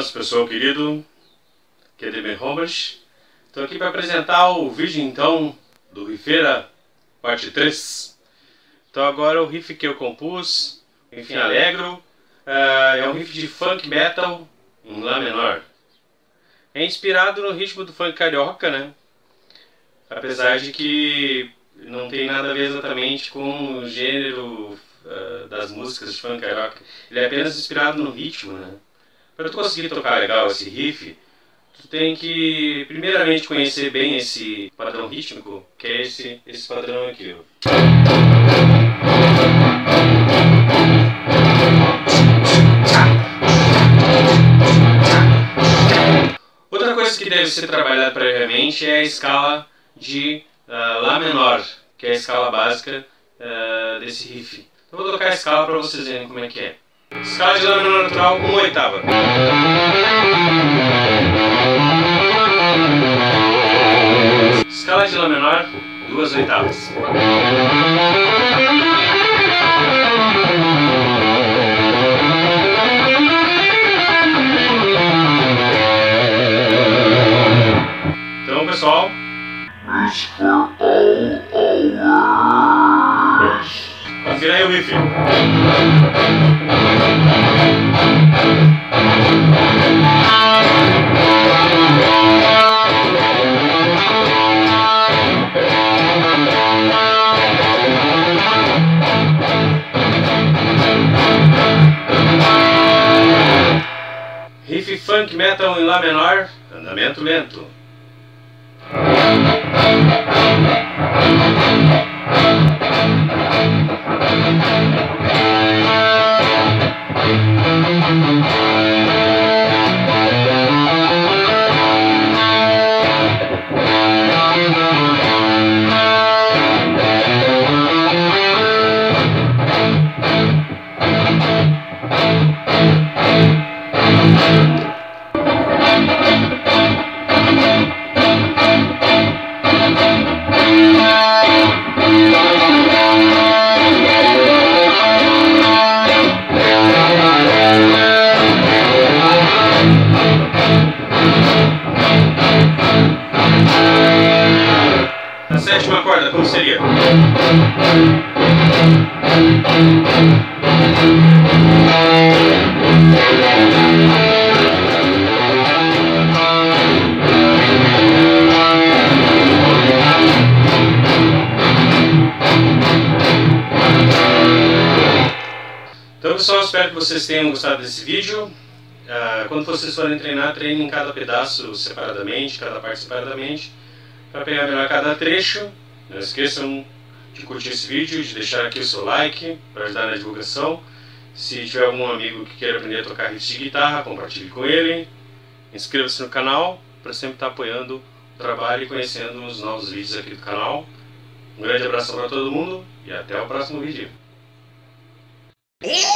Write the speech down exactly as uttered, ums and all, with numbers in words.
buenas, pessoal querido, que é Demir Romas. Estou aqui para apresentar o vídeo então do Riffeira parte três. Então agora o riff que eu compus, enfim, alegro, uh, é um riff de funk metal em Lá menor. É inspirado no ritmo do funk carioca, né? Apesar de que não tem nada a ver exatamente com o gênero uh, das músicas de funk carioca. Ele é apenas inspirado no ritmo, né? Para tu conseguir tocar legal esse riff, tu tem que primeiramente conhecer bem esse padrão rítmico, que é esse, esse padrão aqui, ó. Outra coisa que deve ser trabalhada previamente é a escala de uh, Lá menor, que é a escala básica uh, desse riff. Eu vou tocar a escala para vocês verem como é que é. Escala de Lá menor natural, uma oitava. Escala de Lá menor, duas oitavas. Então, pessoal, confira aí o riff. Riff funk metal em Lá menor, andamento lento. A sétima corda, como seria? Então, pessoal, espero que vocês tenham gostado desse vídeo. Uh, quando vocês forem treinar, treinem cada pedaço separadamente, cada parte separadamente, para pegar melhor cada trecho. Não esqueçam de curtir esse vídeo, de deixar aqui o seu like para ajudar na divulgação. Se tiver algum amigo que queira aprender a tocar riffs de guitarra, compartilhe com ele. Inscreva-se no canal para sempre estar apoiando o trabalho e conhecendo os novos vídeos aqui do canal. Um grande abraço para todo mundo e até o próximo vídeo.